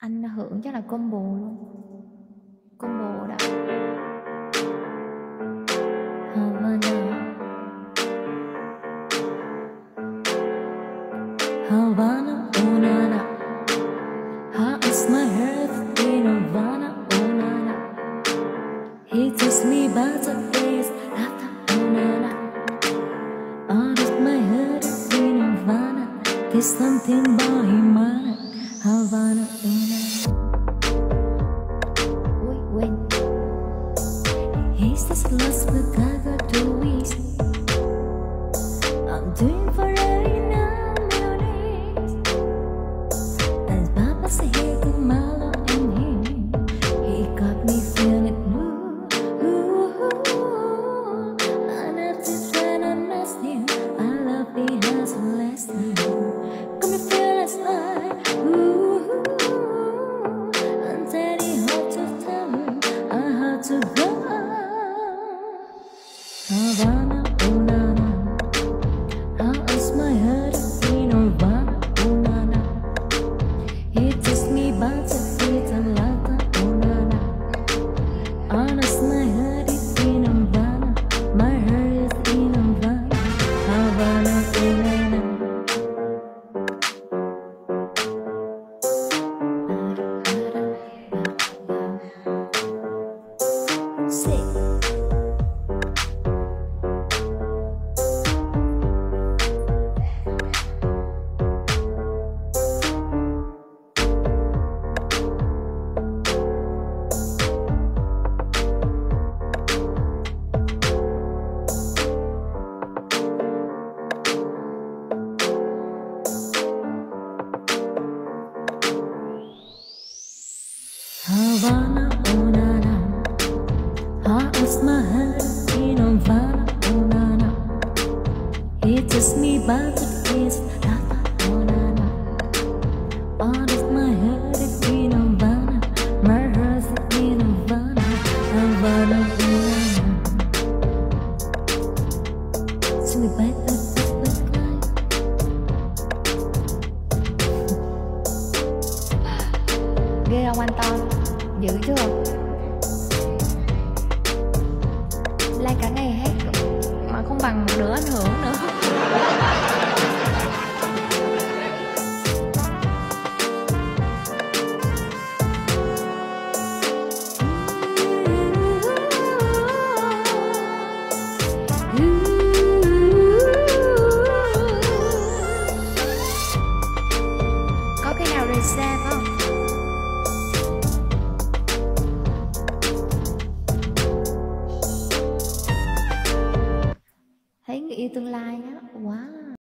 Anh hưởng chắc là combo luôn. Combo đó. Havana, Havana, oh na na. How is my heart in Havana, oh na na. He takes me back to days after, oh na na. Out of my heart in Havana, there's something about him, Havana, oh na. Ui, quên. He's this lost but I got to waste. I'm doing for right now, melodies. As Papa said, he took my love in him. He got me feeling blue. And after trying to understand him, I love he has a lesson. Got me feeling like until he had to tell him I had to go. Havana, oh na na. How is my heart in Havana, oh na na. He takes me back to Peter Lata, oh na na. Honest, my heart is in Havana. My heart is in Havana. Havana, oh na na. Say. Havana, oh na na. How is my heart in Havana, oh na na. He takes me back to days after, oh na na. All of my heart is in Havana. My heart is in Havana. Havana, oh na na. So we back up with life. Ghê không anh Ton? Dữ chưa? Like cả ngày hết mà không bằng một đứa ảnh hưởng nữa. Có cái nào reset không? Thấy người yêu tương lai á, quá